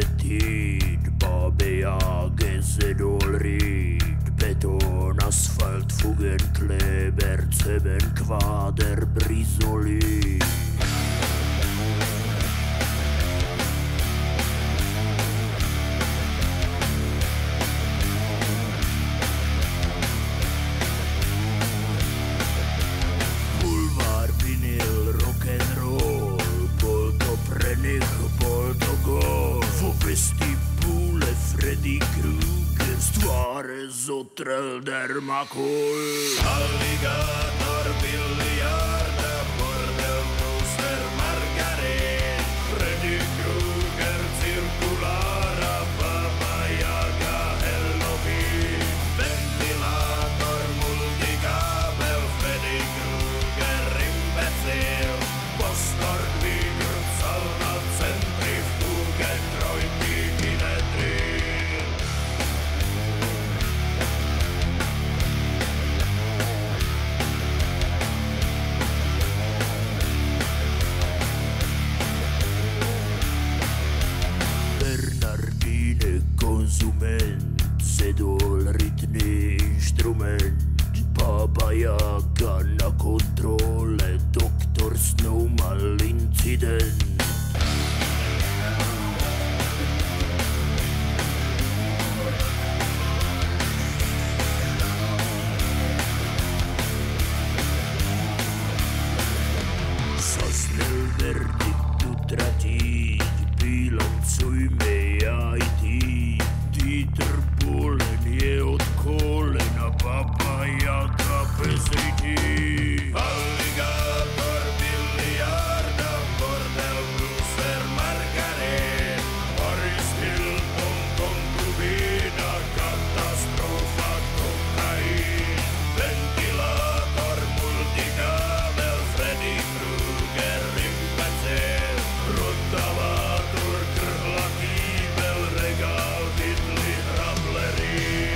Appetit, Babejage, Sedolried, Beton, Asphalt, Fugenkleber, Zement, Quader, Brisoli. Bulvar, vinyl, rock'n'roll, bol to pre nich, bol to gol. Vo vestibule Freddy Krueger z tváre zotrel dermakol. Alligator, biliarda, bordel, brewster, margaret, Freddy Krueger, cirkulára, Baba Jaga, Halloween, ventilátor, multikábel, Freddy Krueger, imbecil, Postord vygrcal na centrifuge, trojky Kinedril. Bernardine, konzument, Sedol, rytný inštrument, Baba Jaga na kontrole, doktor Snow mal incident. Zaznel verdikt utratiť, bilancujme aj ty. Dieter Bohlen je od kolena, Baba Jaga bez rytí. Alligator, biliarda, bordel, brewster, margaret, Paris Hilton, konkubína, katastrofa, kokain, ventilátor, multikábel, Freddy Krueger, imbecil, rotavátor, krhla, kýbel, regál, vidly, hrablerín.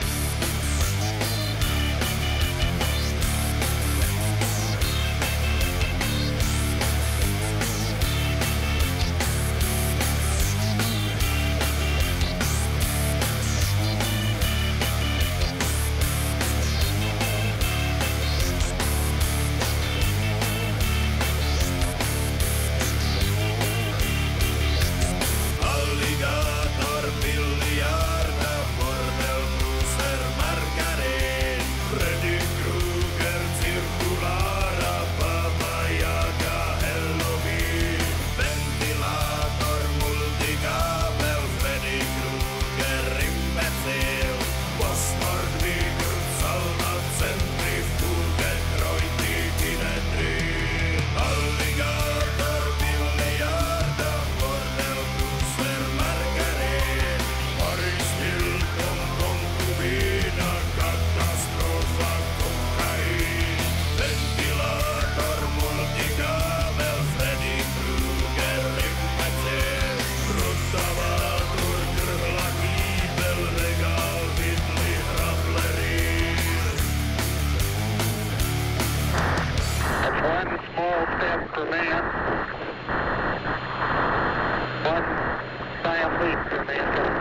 Alligator, biliarda, bordel, brewster, margaret, Freddy Krueger, cirkulára, Baba Jaga, Halloween, ventilátor, multikábel, Freddy Krueger, imbecil, Postord vygrcal na centrifuge, trojky Kinedril. Alligator, biliarda, bordel, brewster, margaret, Paris Hilton, konkubína, katastrofa, kokain, ventilátor, multikábel, Freddy Krueger, imbecil, rotavátor, krhla, kýbel, regál, vidly, hrablerín. One small step for man, one giant leap for mankind.